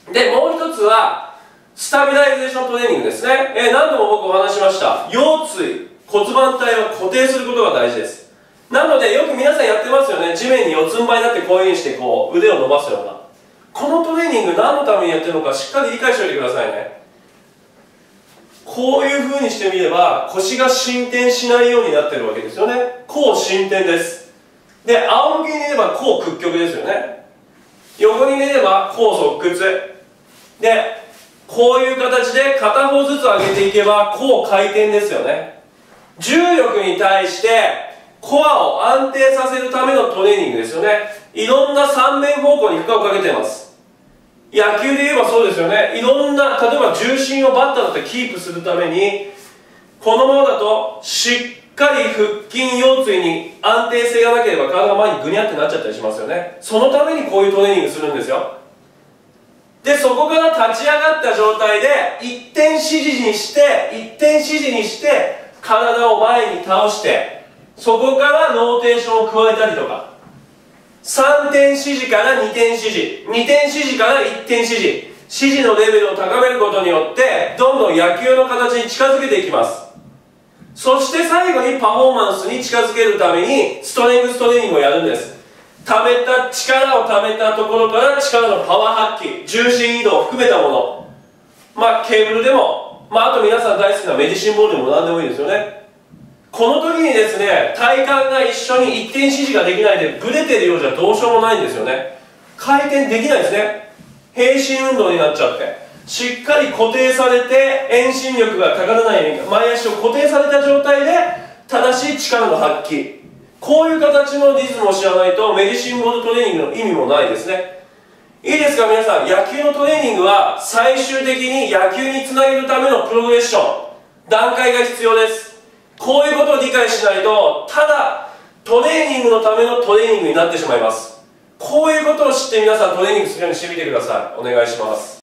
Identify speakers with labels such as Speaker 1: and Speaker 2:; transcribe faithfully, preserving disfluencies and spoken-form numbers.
Speaker 1: で、もう一つは、スタビライゼーショントレーニングですね。えー、何度も僕お話ししました。腰椎、骨盤体を固定することが大事です。なので、よく皆さんやってますよね。地面に四つん這いになってこういう風にして、こう、腕を伸ばすような。このトレーニング何のためにやってるのかしっかり理解しておいてくださいね。こういう風にしてみれば、腰が伸展しないようになってるわけですよね。後伸展です。で、仰向けに寝れば後屈曲ですよね。横に寝れば後側屈。で、こういう形で片方ずつ上げていけば後回転ですよね。重力に対してコアを安定させるためのトレーニングですよね。いろんな三面方向に負荷をかけています。野球で言えばそうですよね。いろんな、例えば重心をバッターだってキープするために、このままだとしっかり腹筋、腰椎に安定性がなければ体が前にグニャってなっちゃったりしますよね。そのためにこういうトレーニングするんですよ。で、そこから立ち上がった状態で一点支持にして一点支持にして体を前に倒して、そこからローテーションを加えたりとか、さんてん支持からにてん支持、にてん支持からいってん支持、支持のレベルを高めることによってどんどん野球の形に近づけていきます。そして最後にパフォーマンスに近づけるためにストレングストレーニングをやるんです。溜めた力を溜めたところから力のパワー発揮、重心移動を含めたもの、まあケーブルでも、まあ、あと皆さん大好きなメディシンボールでも何でもいいですよね。この時にですね、体幹が一緒に一点支持ができないでブレてるようじゃどうしようもないんですよね。回転できないですね。平心運動になっちゃって、しっかり固定されて遠心力がかからないように前足を固定された状態で正しい力の発揮、こういう形のリズムを知らないとメディシンボールトレーニングの意味もないですね。いいですか皆さん、野球のトレーニングは最終的に野球につなげるためのプログレッション、段階が必要です。こういうことを理解しないと、ただトレーニングのためのトレーニングになってしまいます。こういうことを知って皆さんトレーニングするようにしてみてください。お願いします。